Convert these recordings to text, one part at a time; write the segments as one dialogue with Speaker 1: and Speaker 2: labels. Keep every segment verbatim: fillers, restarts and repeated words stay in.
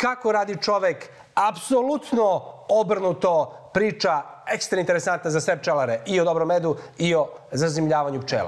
Speaker 1: kako radi čovek, apsolutno obrnuto priča, ekstra interesantna za sve pčelare, i o dobrom medu i o zazimljavanju pčela.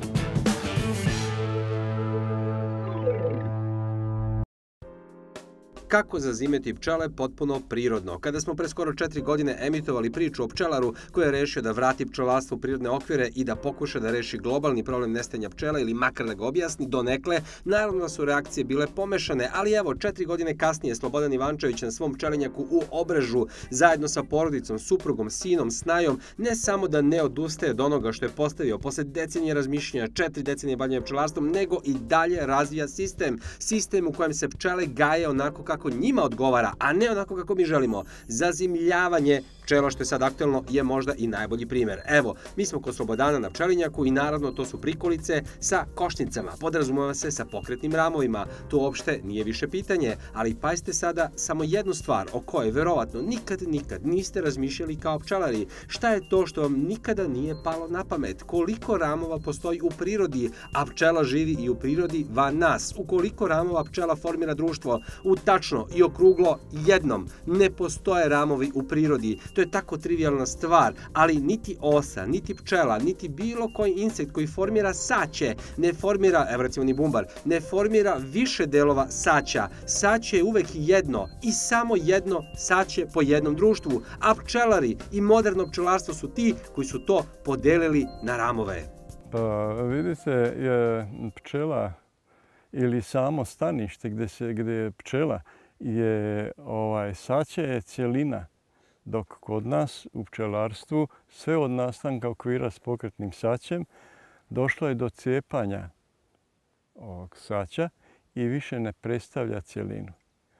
Speaker 1: Kako zazimeti pčele potpuno prirodno. Kada smo pre skoro četiri godine emitovali priču o pčelaru koji je rešio da vrati pčelarstvo u prirodne okvire i da pokuša da reši globalni problem nestajanja pčela ili makar da ga objasni donekle, naravno da su reakcije bile pomešane, ali evo, četiri godine kasnije Slobodan Ivančević na svom pčelinjaku u Obrežu zajedno sa porodicom, suprugom, sinom, snajom, ne samo da ne odustaje od onoga što je postavio posle decenije razmišljanja, četiri decenije bavljenja pčelarstvom, nego i dalje razvija sistem. Sistem u kojem se pčele gaje onako kako kako njima odgovara, a ne onako kako mi želimo. Zazimljavanje pčela, što je sad aktuelno, je možda i najbolji primer. Evo, mi smo kod Slobodana na pčelinjaku i naravno to su prikolice sa košnicama. Podrazumeva se sa pokretnim ramovima. To uopšte nije više pitanje, ali pazite sada samo jednu stvar o kojoj verovatno nikad, nikad niste razmišljali kao pčelari. Šta je to što vam nikada nije palo na pamet? Koliko ramova postoji u prirodi, a pčela živi i u prirodi van nas? U koliko ramova pčela formira društvo? U tačno i okruglo jednom. Ne postoje ramovi u prirodi. To je tako trivijalna stvar, ali niti osa, niti pčela, niti bilo koji insekt koji formira saće, ne formira, evo recimo ni bumbar, ne formira više delova saća. Saće je uvek jedno i samo jedno saće po jednom društvu, a pčelari i moderno pčelarstvo su ti koji su to podelili na ramove.
Speaker 2: Pa vidite, je pčela ili samo stanište gdje se gdje je pčela je ovaj saće je cjelina, dok kod nas u pčelarstvu sve od nastanka okvira s pokretnim saćem došlo je do cijepanja ovog saća i više ne predstavlja cjelinu.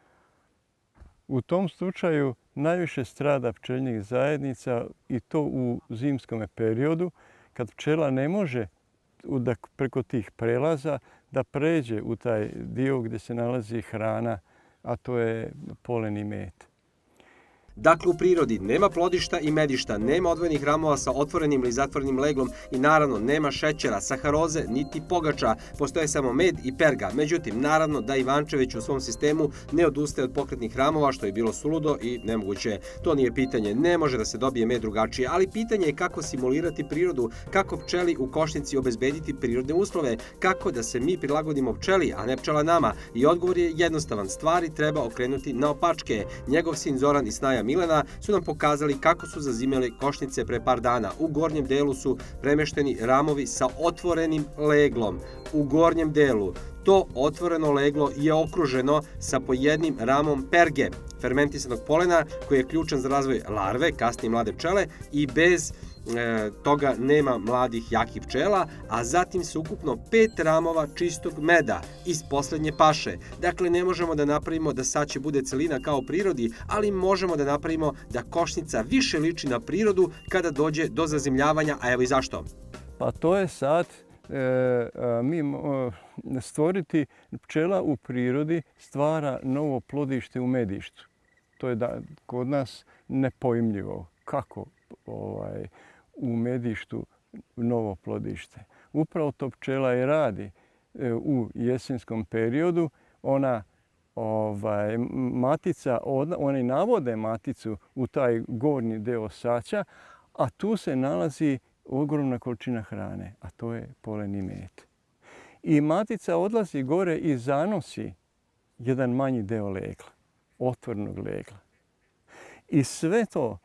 Speaker 2: U tom slučaju najviše strada pčelinjih zajednica i to u zimskom periodu kad pčela ne može da preko tih prelaza da pređe u taj dio gdje se nalazi hrana, a to je polen i med.
Speaker 1: Dakle, u prirodi nema plodišta i medišta, nema odvojenih ramova sa otvorenim ili zatvorenim leglom i naravno nema šećera, saharoze, niti pogača. Postoje samo med i perga. Međutim, naravno da Ivančević u svom sistemu ne odustaje od pokretnih ramova, što je bilo suludo i nemoguće. To nije pitanje, ne može da se dobije med drugačije, ali pitanje je kako simulirati prirodu, kako pčeli u košnici obezbediti prirodne uslove, kako da se mi prilagodimo pčeli, a ne pčela nama. I odgovor je jednostavan, stvari treba okrenuti naopačke. Njegov sin Zoran i snaja Milena su nam pokazali kako su zazimali košnice pre par dana. U gornjem delu su premešteni ramovi sa otvorenim leglom. U gornjem delu to otvoreno leglo je okruženo sa po jednim ramom perge, fermentisanog polena koji je ključan za razvoj larve, kasnije mlade pčele, i bez e, toga nema mladih jakih pčela, a zatim se ukupno pet ramova čistog meda iz poslednje paše. Dakle, ne možemo da napravimo da saće bude celina kao u prirodi, ali možemo da napravimo da košnica više liči na prirodu kada dođe do zazimljavanja, a evo i zašto.
Speaker 2: Pa to je sad e, mi e, stvoriti pčela u prirodi stvara novo plodište u medištu. To je da, kod nas nepojmljivo. Kako ovaj, u medištu novo plodište? Upravo to pčela i radi e, u jesenskom periodu. Ona ovaj, matica, oni navode maticu u taj gornji deo saća, a tu se nalazi ogromna količina hrane, a to je polen i med. I matica odlazi gore i zanosi jedan manji deo legla, otvornog legla. I sve to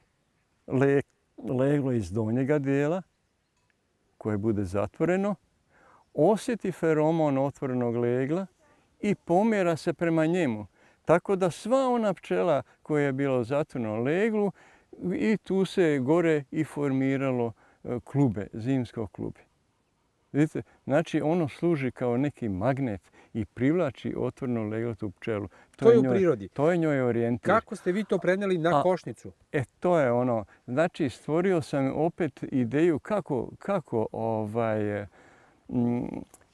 Speaker 2: leglo iz donjega dijela, koje bude zatvoreno, osjeti feromon otvorenog legla i pomjera se prema njemu. Tako da sva ona pčela koja je bila u zatvorenom leglu, i tu se gore i formiralo klube, zimsko klube. Vidite, znači ono služi kao neki magnet i privlači otvoreno leglatu pčelu.
Speaker 1: To, to je u prirodi.
Speaker 2: To je njoj orijentir.
Speaker 1: Kako ste vi to preneli na A, košnicu?
Speaker 2: E, to je ono. Znači, stvorio sam opet ideju kako, kako ovaj, m,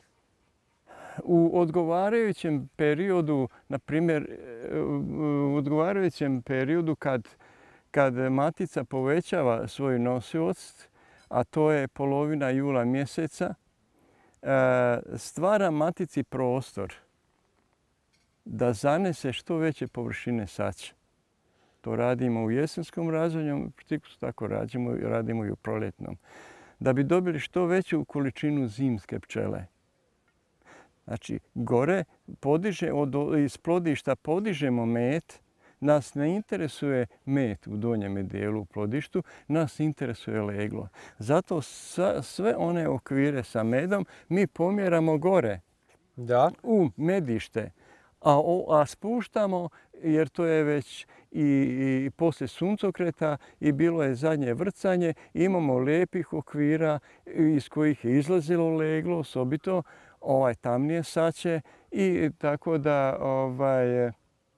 Speaker 2: u odgovarajućem periodu, na primjer, u odgovarajućem periodu kad, kad matica povećava svoju nosivost, a to je polovina jula mjeseca, stvara matici prostor da zanese što veće površine saće. To radimo u jesenskom razvodnjom ciklusu, tako radimo, radimo i u proljetnom. Da bi dobili što veću količinu zimske pčele. Znači, gore podiže, od, iz plodišta podižemo med. Nas ne interesuje med u donjem dijelu u plodištu, nas interesuje leglo. Zato sa, sve one okvire sa medom mi pomjeramo gore
Speaker 3: da.
Speaker 2: u medište. A, a spuštamo, jer to je već i, i poslije suncokreta i bilo je zadnje vrcanje, imamo lijepih okvira iz kojih je izlazilo leglo, osobito ovaj tamnije saće, i tako da ovaj,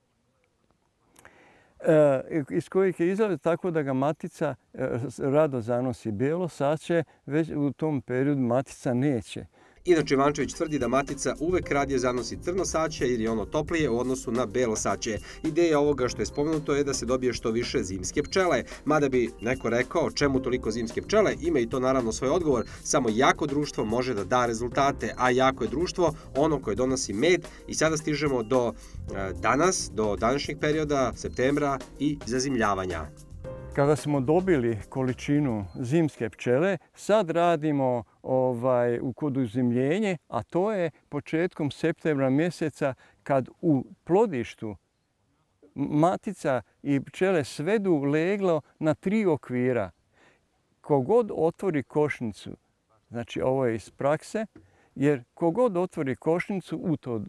Speaker 2: iz kojih je izlazilo tako da ga matica rado zanosi bijelo saće, već u tom periodu matica neće.
Speaker 1: Inače, Ivančević tvrdi da matica uvek radije zanosi crno saće jer je ono toplije u odnosu na belo saće. Ideja ovoga što je spomenuto je da se dobije što više zimske pčele. Mada bi neko rekao čemu toliko zimske pčele, ima i to naravno svoj odgovor. Samo jako društvo može da da rezultate, a jako je društvo ono koje donosi med. I sada stižemo do danas, do današnjeg perioda, septembra i zazimljavanja.
Speaker 2: Kada smo dobili količinu zimske pčele, sad radimo ovaj, u kod uzimljenje, a to je početkom septembra mjeseca kad u plodištu matica i pčele svedu leglo na tri okvira. Kogod otvori košnicu, znači ovo je iz prakse, jer kogod otvori košnicu u tom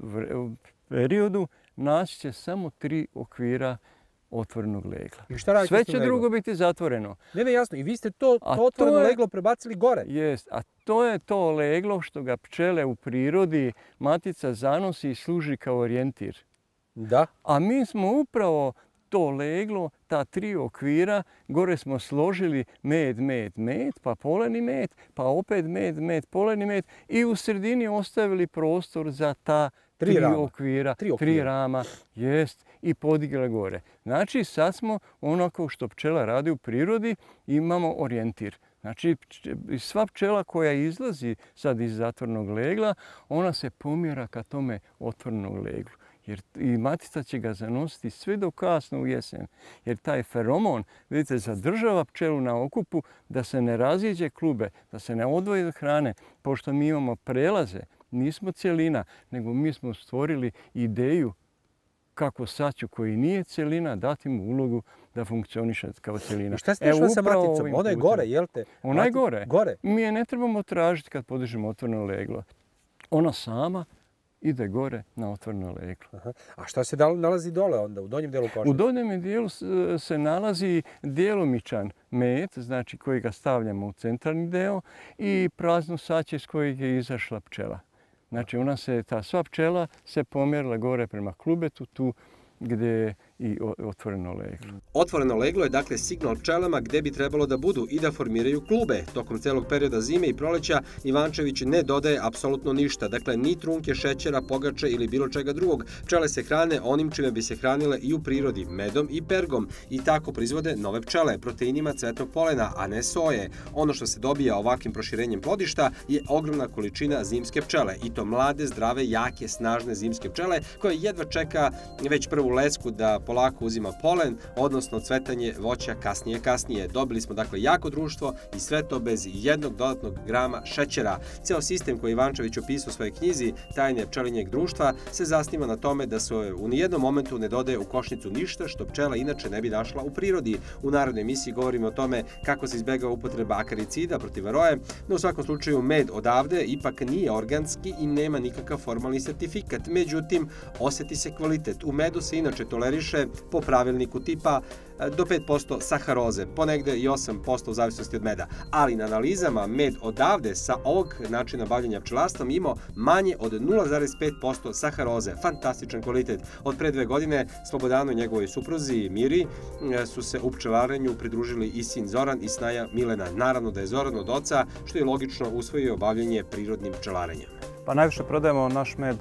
Speaker 2: periodu naći će samo tri okvira otvorenog legla.
Speaker 3: I šta
Speaker 2: sve će drugo biti zatvoreno.
Speaker 3: Ne, ne, jasno. I vi ste to, to otvoreno je, leglo prebacili gore.
Speaker 2: Jest, a to je to leglo što ga pčele u prirodi matica zanosi i služi kao orijentir.
Speaker 3: Da.
Speaker 2: A mi smo upravo to leglo, ta tri okvira, gore smo složili med, med, med, pa poleni med, pa opet med, med, poleni med i u sredini ostavili prostor za ta tri, tri okvira, tri, okvira. tri rama, jest, i podigla gore. Znači sad smo onako što pčela radi u prirodi, imamo orijentir. Znači sva pčela koja izlazi sad iz zatvornog legla, ona se pomjera ka tome otvorenog leglu. Jer i matica će ga zanositi sve do kasno u jesen. Jer taj feromon, vidite, zadržava pčelu na okupu da se ne raziđe klube, da se ne odvoji od hrane. Pošto mi imamo prelaze, nismo cjelina, nego mi smo stvorili ideju kako saću koji nije cjelina, dati mu ulogu da funkcioniše kao cjelina.
Speaker 3: I šta ste išli sa maticom? Ona je gore, jel te?
Speaker 2: Ona je gore.
Speaker 3: gore.
Speaker 2: Mi je ne trebamo tražiti kad podižemo otvoreno leglo. Ona sama ide gore na otvoreno leglo.
Speaker 3: Aha. A šta se nalazi dole onda, u donjem dijelu košnice?
Speaker 2: U donjem dijelu se nalazi djelomičan med, znači koji ga stavljamo u centralni deo, i prazno saće s kojeg je izašla pčela. Znači ona se, ta sva pčela se pomjerila gore prema klubetu, tu gdje je i otvoreno leglo.
Speaker 1: Otvoreno leglo je dakle signal pčelama gdje bi trebalo da budu i da formiraju klube. Tokom celog perioda zime i proleća Ivančević ne dodaje apsolutno ništa. Dakle, ni trunke, šećera, pogače ili bilo čega drugog. Pčele se hrane onim čime bi se hranile i u prirodi, medom i pergom. I tako proizvode nove pčele, proteinima cvetnog polena, a ne soje. Ono što se dobija ovakvim proširenjem plodišta je ogromna količina zimske pčele. I to mlade, zdrave, jake, snažne zimske pčele koje jedva čeka već prvu lesku da polako uzima polen, odnosno cvetanje voća kasnije kasnije. Dobili smo dakle jako društvo i sve to bez jednog dodatnog grama šećera. Ceo sistem koji Ivančević opisao u svojoj knjizi Tajne pčelinjeg društva se zasniva na tome da se u nijednom momentu ne dodaje u košnicu ništa što pčela inače ne bi našla u prirodi. U narednoj emisiji govorimo o tome kako se izbegava upotreba akaricida protiv varoje, no u svakom slučaju med odavde ipak nije organski i nema nikakav formalni sertifikat. Međutim, osjeti se kvalitet. U medu se inače toleriše po pravilniku tipa do pet posto saharoze, ponegde i osam posto u zavisnosti od meda. Ali na analizama med odavde sa ovog načina bavljenja pčelarstvom imao manje od nula zarez pet posto saharoze. Fantastičan kvalitet. Od pre dve godine Slobodanu i njegovoj supruzi Miri su se u pčelarenju pridružili i sin Zoran i snaja Milena. Naravno da je Zoran od oca, što je logično usvojio bavljenje prirodnim pčelarenjem.
Speaker 4: Pa najviše prodajemo naš med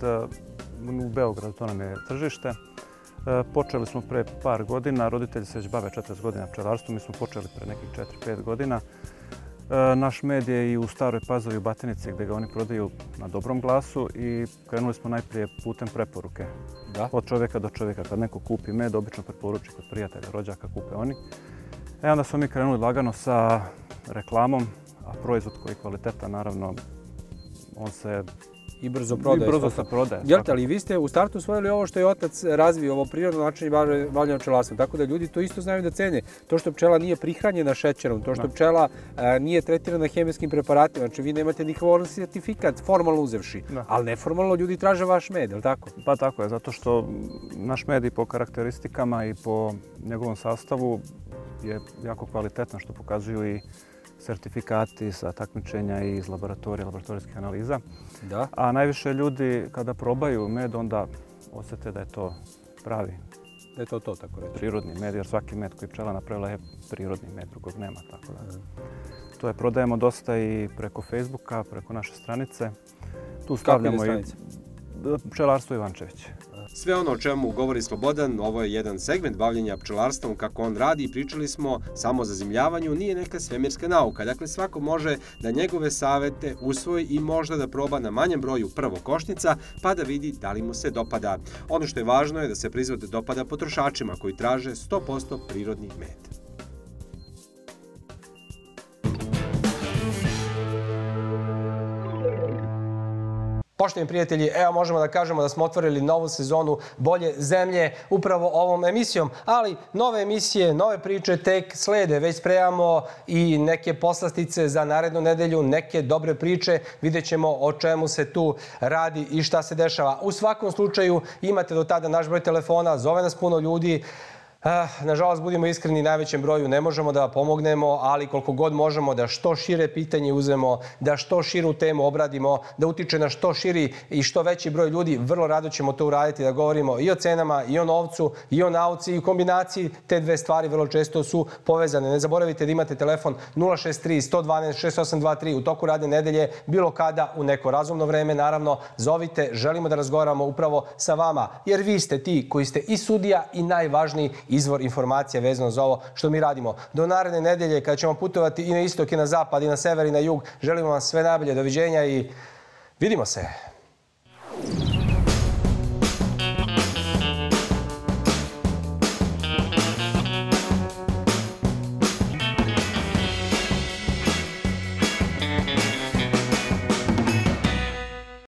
Speaker 4: u Beogradu, to nam je tržište. Počeli smo pre par godina, roditelji se već bave četrdeset godina pčelarstvom, mi smo počeli pre nekih četiri pet godina. Naš med je i u Staroj Pazovi u Batinici gdje ga oni prodaju na dobrom glasu i krenuli smo najprije putem preporuke.
Speaker 3: Da.
Speaker 4: Od čovjeka do čovjeka. Kad neko kupi med, obično preporuči kod prijatelja, rođaka, kupe oni. E onda smo mi krenuli lagano sa reklamom, a proizvod koji je kvalitetan, naravno, on se
Speaker 3: i brzo prodaje.
Speaker 4: I brzo se prodaje.
Speaker 3: Jelte, ali vi ste u startu usvojili ovo što je otac razvio, ovo prirodno način bavljenja pčelarstvom, tako da ljudi to isto znaju da cene. To što pčela nije prihranjena šećerom, to što pčela a, nije tretirana hemijskim preparatima, znači vi nemate nikakav sertifikat formalno uzevši, da. Ali neformalno ljudi traže vaš med, je li tako?
Speaker 4: Pa tako je, zato što naš med i po karakteristikama i po njegovom sastavu je jako kvalitetan, što pokazuju i sertifikati sa takmičenja i iz laboratorija, laboratorijskih analiza.
Speaker 3: Da.
Speaker 4: A najviše ljudi kada probaju med onda osjete da je to pravi.
Speaker 3: Da je to to, tako reći.
Speaker 4: Prirodni med, jer svaki med koji pčela napravila je prirodni med, drugog nema. Tako da. To je prodajemo dosta i preko Facebooka, preko naše stranice. Tu stavljamo i Pčelarstvo Ivančević.
Speaker 1: Sve ono o čemu govori Slobodan, ovo je jedan segment bavljenja pčelarstvom, kako on radi, i pričali smo samo za zimljavanju, nije neka svemirska nauka. Dakle, svako može da njegove savete usvoji i možda da proba na manjem broju prvo košnica, pa da vidi da li mu se dopada. Ono što je važno je da se proizvod dopada potrošačima koji traže sto posto prirodni med.
Speaker 5: Poštovani prijatelji, evo možemo da kažemo da smo otvorili novu sezonu Bolje zemlje upravo ovom emisijom, ali nove emisije, nove priče tek slede. Već spremamo i neke poslastice za narednu nedelju, neke dobre priče. Vidjet ćemo o čemu se tu radi i šta se dešava. U svakom slučaju imate do tada naš broj telefona, zove nas puno ljudi. Nažalost, budimo iskreni, najvećem broju ne možemo da pomognemo, ali koliko god možemo da što šire pitanje uzmemo, da što širu temu obradimo, da utiče na što širi i što veći broj ljudi, vrlo rado ćemo to uraditi, da govorimo i o cenama, i o novcu, i o nauci, i u kombinaciji te dve stvari vrlo često su povezane. Ne zaboravite da imate telefon nula šest tri, sto dvanaest, šest osam dva tri u toku radne nedelje, bilo kada, u neko razumno vreme, naravno, zovite, želimo da razgovaramo upravo sa vama, jer vi ste ti koji ste i sudija i najvažniji izvor informacija vezano za ovo što mi radimo. Do naredne nedelje, kada ćemo putovati i na istok, i na zapad, i na sever, i na jug, želimo vam sve najbolje, doviđenja i vidimo se.